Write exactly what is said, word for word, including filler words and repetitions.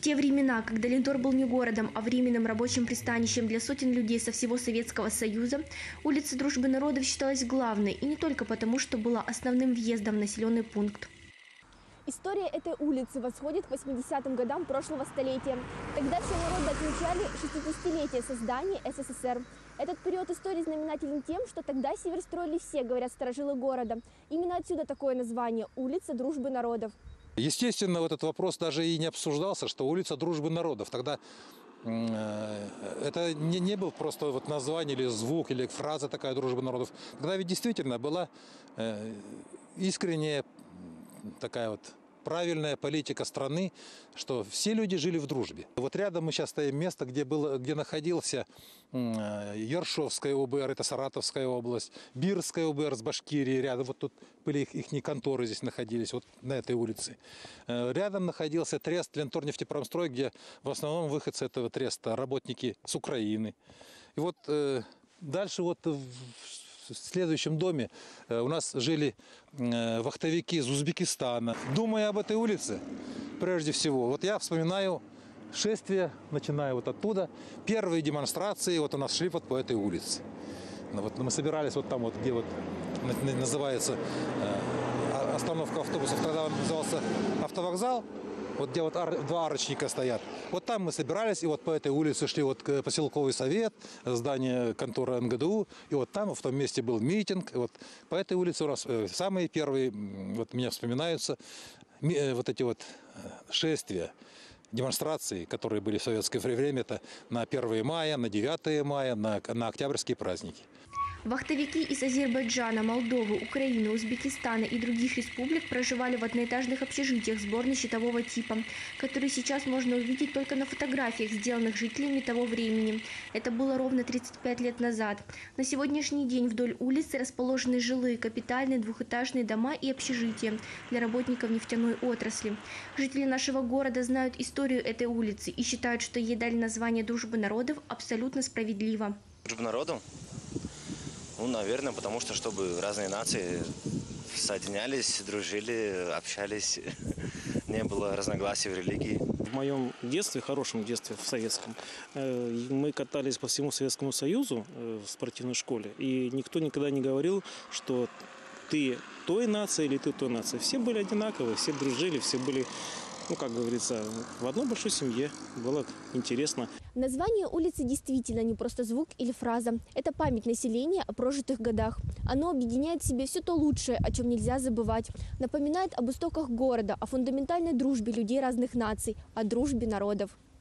те времена, когда Линтор был не городом, а временным рабочим пристанищем для сотен людей со всего Советского Союза, улица Дружбы народов считалась главной, и не только потому, что была основным въездом в населенный пункт. История этой улицы восходит к восьмидесятым годам прошлого столетия. Тогда все народы отмечали шестидесятилетие создания СССР. Этот период истории знаменателен тем, что тогда север строили все, говорят старожилы города. Именно отсюда такое название – улица Дружбы народов. Естественно, вот этот вопрос даже и не обсуждался, что улица Дружбы народов. Тогда э, это не, не был просто вот название или звук, или фраза такая «Дружба народов». Тогда ведь действительно была э, искренняя такая вот правильная политика страны, что все люди жили в дружбе. Вот рядом мы сейчас стоим место, где, было, где находился Ершовская ОБР, это Саратовская область, Бирская ОБР с Башкирией рядом. Вот тут были их, их конторы здесь находились, вот на этой улице. Рядом находился трест Линтор нефтепромстрой, где в основном выходцы этого треста работники с Украины. И вот дальше вот в следующем доме у нас жили вахтовики из Узбекистана. Думая об этой улице, прежде всего, вот я вспоминаю шествие, начиная вот оттуда. Первые демонстрации вот у нас шли вот по этой улице. Вот мы собирались вот там, вот, где вот называется остановка автобусов, тогда он назывался автовокзал. Вот где вот ар, два арочника стоят. Вот там мы собирались, и вот по этой улице шли вот поселковый совет, здание конторы эн гэ дэ у, и вот там в том месте был митинг. И вот по этой улице у нас самые первые, вот меня вспоминаются, вот эти вот шествия, демонстрации, которые были в советское время, это на первое мая, на девятое мая, на, на октябрьские праздники. Вахтовики из Азербайджана, Молдовы, Украины, Узбекистана и других республик проживали в одноэтажных общежитиях сборно-щитового типа, которые сейчас можно увидеть только на фотографиях, сделанных жителями того времени. Это было ровно тридцать пять лет назад. На сегодняшний день вдоль улицы расположены жилые, капитальные, двухэтажные дома и общежития для работников нефтяной отрасли. Жители нашего города знают историю этой улицы и считают, что ей дали название Дружбы народов абсолютно справедливо. Дружба народов? Ну, наверное, потому что, чтобы разные нации соединялись, дружили, общались, не было разногласий в религии. В моем детстве, хорошем детстве, в советском, мы катались по всему Советскому Союзу в спортивной школе, и никто никогда не говорил, что ты той нации или ты той нации. Все были одинаковые, все дружили, все были, ну, как говорится, в одной большой семье. Было интересно. Название улицы действительно не просто звук или фраза. Это память населения о прожитых годах. Оно объединяет в себе все то лучшее, о чем нельзя забывать. Напоминает об истоках города, о фундаментальной дружбе людей разных наций, о дружбе народов.